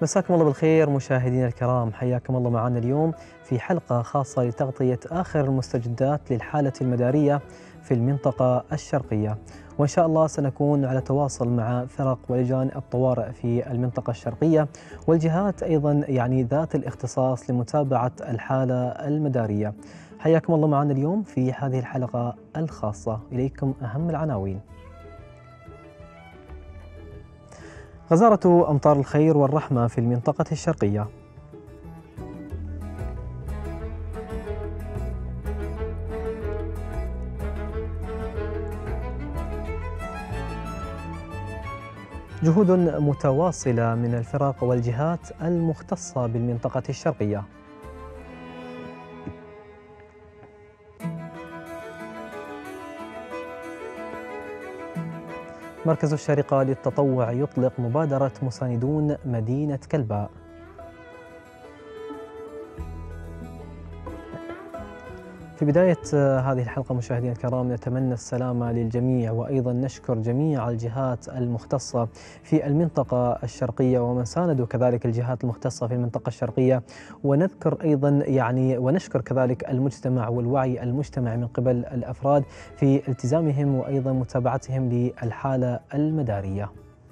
مساكم الله بالخير مشاهدينا الكرام، حياكم الله معنا اليوم في حلقة خاصة لتغطية آخر المستجدات للحالة المدارية في المنطقة الشرقية، وإن شاء الله سنكون على تواصل مع فرق ولجان الطوارئ في المنطقة الشرقية والجهات أيضا ذات الاختصاص لمتابعة الحالة المدارية. حياكم الله معنا اليوم في هذه الحلقة الخاصة. إليكم أهم العناوين. غزارة أمطار الخير والرحمة في المنطقة الشرقية. جهود متواصلة من الفرق والجهات المختصة بالمنطقة الشرقية. مركز الشارقة للتطوع يطلق مبادرة مساندون مدينة كلباء. في بداية هذه الحلقة مشاهدينا الكرام نتمنى السلامة للجميع، وأيضا نشكر جميع الجهات المختصة في المنطقة الشرقية ومن ساندوا كذلك الجهات المختصة في المنطقة الشرقية، ونذكر أيضا ونشكر كذلك المجتمع والوعي المجتمع من قبل الأفراد في التزامهم وأيضا متابعتهم للحالة المدارية.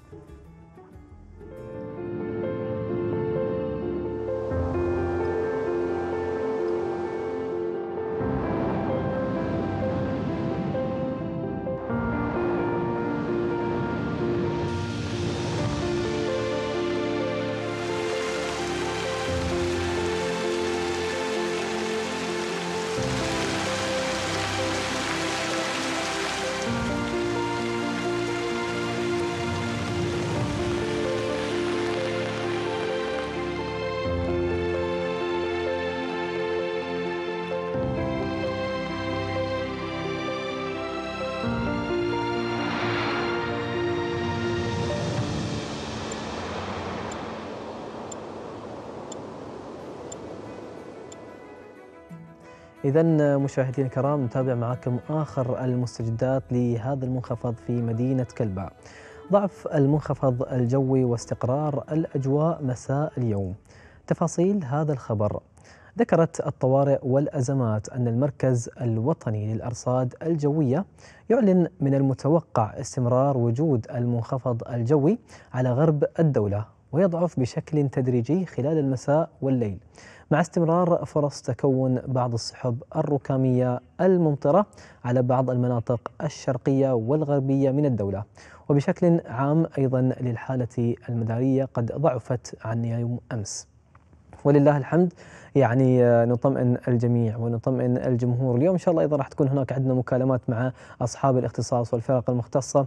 إذن مشاهدينا الكرام نتابع معكم آخر المستجدات لهذا المنخفض في مدينة كلباء. ضعف المنخفض الجوي واستقرار الأجواء مساء اليوم. تفاصيل هذا الخبر. ذكرت الطوارئ والأزمات أن المركز الوطني للأرصاد الجوية يعلن من المتوقع استمرار وجود المنخفض الجوي على غرب الدولة، ويضعف بشكل تدريجي خلال المساء والليل، مع استمرار فرص تكون بعض السحب الركامية الممطرة على بعض المناطق الشرقية والغربية من الدولة. وبشكل عام أيضا للحالة المدارية قد ضعفت عن يوم أمس، ولله الحمد. نطمئن الجميع ونطمئن الجمهور. اليوم إن شاء الله أيضا راح تكون هناك عندنا مكالمات مع أصحاب الاختصاص والفرق المختصة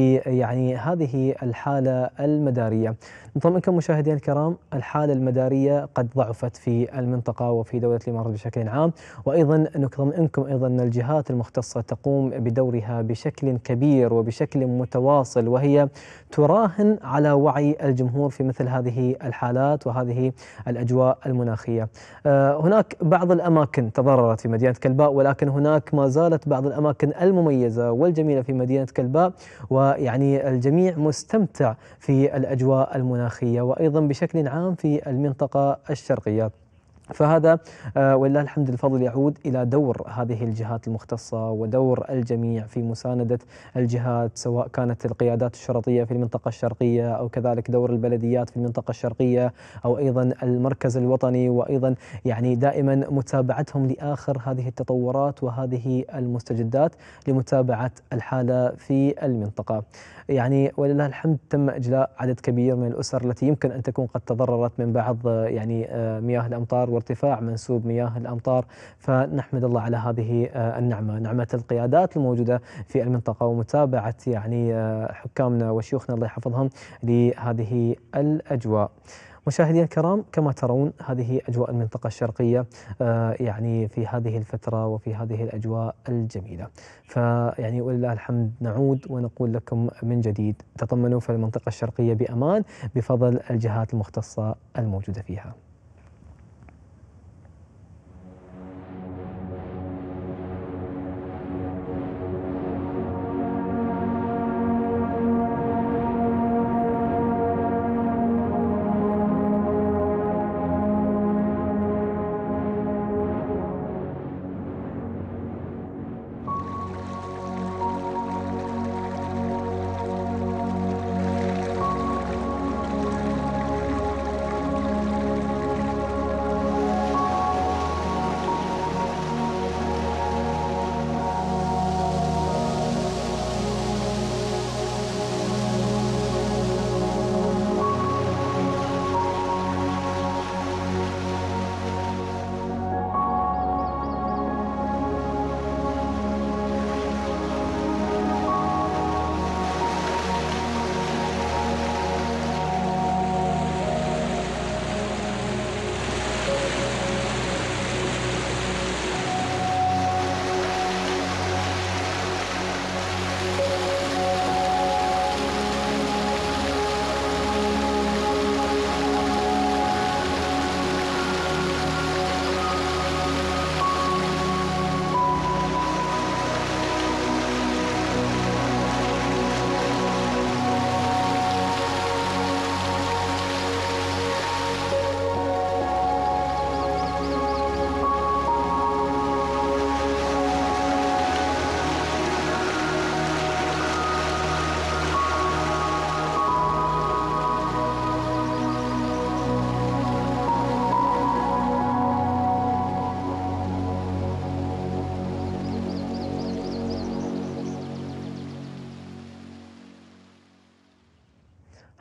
هذه الحالة المدارية. نطمئنكم مشاهدينا الكرام، الحالة المدارية قد ضعفت في المنطقة وفي دولة الإمارات بشكل عام، وأيضا نطمئنكم أيضا أن الجهات المختصة تقوم بدورها بشكل كبير وبشكل متواصل، وهي تراهن على وعي الجمهور في مثل هذه الحالات وهذه الأجواء المناخية. هناك بعض الأماكن تضررت في مدينة كلباء، ولكن هناك ما زالت بعض الأماكن المميزة والجميلة في مدينة كلباء، الجميع مستمتع في الأجواء المناخية وأيضا بشكل عام في المنطقة الشرقية. فهذا ولله الحمد الفضل يعود إلى دور هذه الجهات المختصة ودور الجميع في مساندة الجهات، سواء كانت القيادات الشرطية في المنطقة الشرقية أو كذلك دور البلديات في المنطقة الشرقية أو أيضا المركز الوطني، وأيضا دائما متابعتهم لآخر هذه التطورات وهذه المستجدات لمتابعة الحالة في المنطقة. ولله الحمد تم إجلاء عدد كبير من الأسر التي يمكن أن تكون قد تضررت من بعض مياه الأمطار وارتفاع منسوب مياه الأمطار، فنحمد الله على هذه النعمة، نعمة القيادات الموجودة في المنطقة ومتابعة حكامنا وشيوخنا الله يحفظهم لهذه الأجواء. مشاهدينا الكرام، كما ترون هذه أجواء المنطقة الشرقية في هذه الفترة وفي هذه الأجواء الجميلة. ولله الحمد نعود ونقول لكم من جديد تطمنوا في المنطقة الشرقية بأمان بفضل الجهات المختصة الموجودة فيها.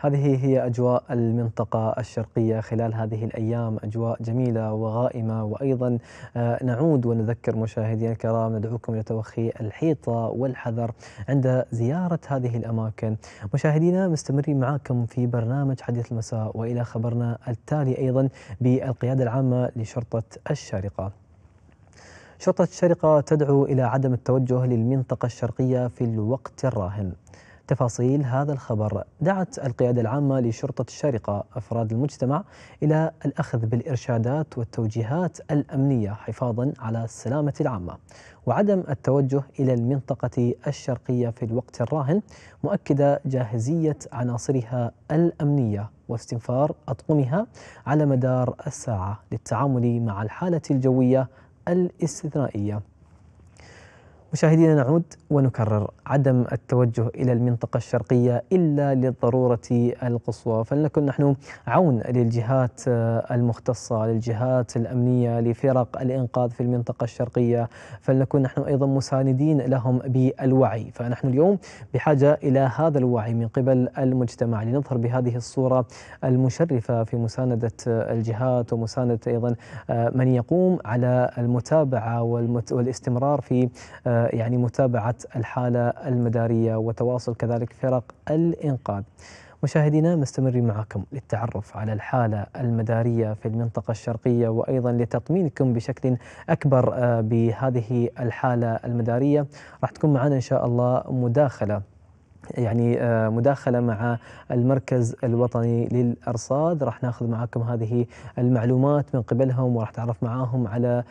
هذه هي أجواء المنطقة الشرقية خلال هذه الأيام، أجواء جميلة وغائمة. وأيضا نعود ونذكر مشاهدينا الكرام، ندعوكم إلى توخي الحيطة والحذر عند زيارة هذه الأماكن. مشاهدينا مستمرين معكم في برنامج حديث المساء، وإلى خبرنا التالي أيضا بالقيادة العامة لشرطة الشارقة. شرطة الشارقة تدعو إلى عدم التوجه للمنطقة الشرقية في الوقت الراهن. تفاصيل هذا الخبر: دعت القيادة العامة لشرطة الشارقة أفراد المجتمع إلى الأخذ بالإرشادات والتوجيهات الأمنية حفاظا على السلامة العامة، وعدم التوجه إلى المنطقة الشرقية في الوقت الراهن، مؤكدة جاهزية عناصرها الأمنية واستنفار أطقمها على مدار الساعة للتعامل مع الحالة الجوية الاستثنائية. مشاهدينا نعود ونكرر: عدم التوجه إلى المنطقة الشرقية إلا للضرورة القصوى. فلنكن نحن عون للجهات المختصة، للجهات الأمنية، لفرق الإنقاذ في المنطقة الشرقية، فلنكن نحن أيضا مساندين لهم بالوعي. فنحن اليوم بحاجة إلى هذا الوعي من قبل المجتمع لنظهر بهذه الصورة المشرفة في مساندة الجهات ومساندة أيضا من يقوم على المتابعة والاستمرار في يعني متابعة الحالة المدارية وتواصل كذلك فرق الإنقاذ. مشاهدينا مستمرين معكم للتعرف على الحالة المدارية في المنطقة الشرقية، وأيضا لتطمينكم بشكل أكبر بهذه الحالة المدارية. راح تكون معنا إن شاء الله مداخلة مع المركز الوطني للأرصاد. راح ناخذ معكم هذه المعلومات من قبلهم، وراح نتعرف معاهم على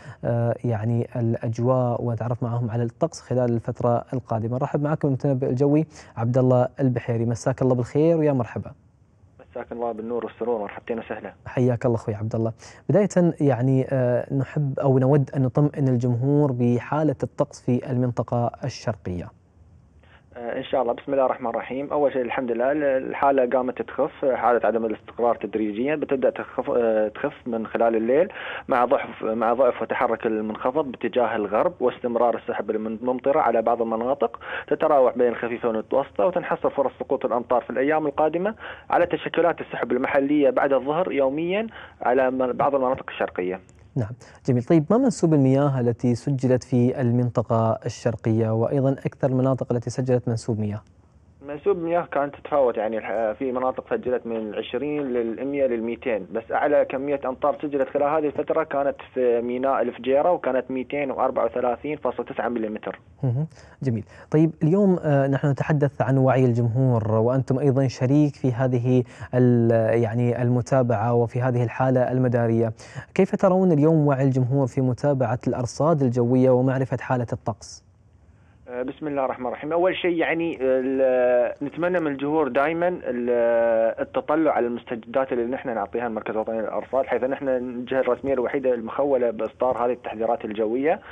الأجواء، ونتعرف معاهم على الطقس خلال الفترة القادمة. نرحب معكم المتنبئ الجوي عبد الله البحيري. مساك الله بالخير ويا مرحبا. مساك الله بالنور والسرور، مرحبتين وسهلا. حياك الله اخوي عبد الله. بداية نحب أو نود أن نطمئن الجمهور بحالة الطقس في المنطقة الشرقية. إن شاء الله. بسم الله الرحمن الرحيم. أول شيء الحمد لله الحالة قامت تخف، حالة عدم الاستقرار تدريجيا بتبدأ تخف من خلال الليل مع ضعف وتحرك المنخفض باتجاه الغرب، واستمرار السحب الممطرة على بعض المناطق تتراوح بين الخفيفة والمتوسطة، وتنحصر فرص سقوط الأمطار في الأيام القادمة على تشكلات السحب المحلية بعد الظهر يوميا على بعض المناطق الشرقية. نعم، جميل. طيب، ما منسوب المياه التي سجلت في المنطقة الشرقية، وأيضا أكثر المناطق التي سجلت منسوب مياه؟ منسوب المياه كانت تتفاوت، يعني في مناطق سجلت من 20 لل100 لل200، بس أعلى كمية أمطار سجلت خلال هذه الفترة كانت في ميناء الفجيرة، وكانت 234.9 ملم. جميل. طيب، اليوم نحن نتحدث عن وعي الجمهور، وأنتم أيضا شريك في هذه المتابعة وفي هذه الحالة المدارية. كيف ترون اليوم وعي الجمهور في متابعة الأرصاد الجوية ومعرفة حالة الطقس؟ بسم الله الرحمن الرحيم. أول شيء يعني نتمنى من الجمهور دائما التطلع على المستجدات اللي نحن نعطيها المركز الوطني للأرصاد، حيث نحن الجهة الرسمية الوحيدة المخولة بإصدار هذه التحذيرات الجوية،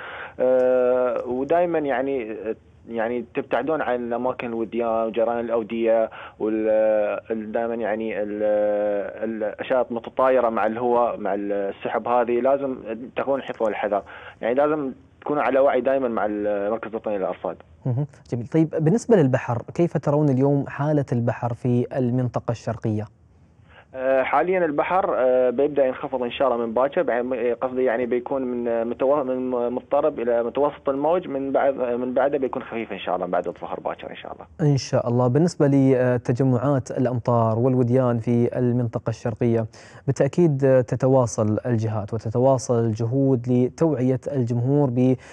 ودائما يعني تبتعدون عن الأماكن الوديان وجيران الأودية، ودائما يعني الأشياء المتطايرة مع الهواء مع السحب، هذه لازم تكون حذر والحذر، يعني لازم تكونوا على وعي دائما مع المركز الوطني للأرصاد. جميل. طيب، بالنسبة للبحر، كيف ترون اليوم حالة البحر في المنطقة الشرقية؟ حاليا البحر بيبدأ ينخفض إن شاء الله من باكر، قصدي يعني بيكون من مضطرب إلى متوسط الموج، من بعده بيكون خفيف إن شاء الله بعد الظهر باكر إن شاء الله. إن شاء الله. بالنسبة لتجمعات الأمطار والوديان في المنطقة الشرقية، بالتأكيد تتواصل الجهات وتتواصل الجهود لتوعية الجمهور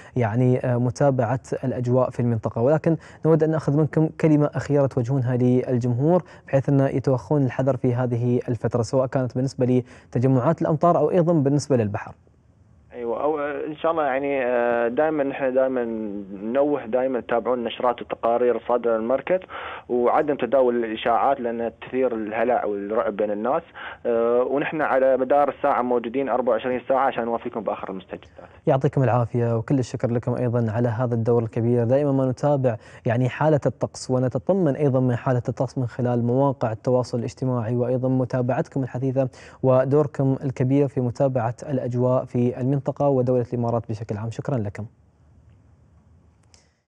متابعة الأجواء في المنطقة، ولكن نود أن نأخذ منكم كلمة أخيرة توجهونها للجمهور بحيث أن يتوخون الحذر في هذه الفترة، سواء كانت بالنسبة لتجمعات الأمطار أو أيضا بالنسبة للبحر. ايوه، او ان شاء الله يعني نحن دائما ننوه، دائما تتابعون النشرات والتقارير الصادره من المركز، وعدم تداول الاشاعات لانها تثير الهلع والرعب بين الناس، ونحن على مدار الساعه موجودين 24 ساعه عشان نوافيكم باخر المستجدات. يعطيكم العافيه وكل الشكر لكم ايضا على هذا الدور الكبير. دائما ما نتابع حاله الطقس، ونتطمن ايضا من حاله الطقس من خلال مواقع التواصل الاجتماعي، وايضا متابعتكم الحثيثه ودوركم الكبير في متابعه الاجواء في المنطقة ودولة الإمارات بشكل عام. شكرا لكم.